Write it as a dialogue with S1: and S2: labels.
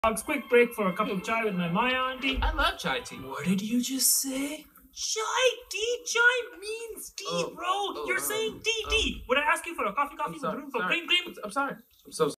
S1: Quick break for a cup of chai with my Maya auntie.
S2: I love chai tea.
S1: What did you just say? Chai tea? Chai means tea, bro. You're saying tea. Would I ask you for a coffee with room for cream?
S2: I'm sorry. I'm so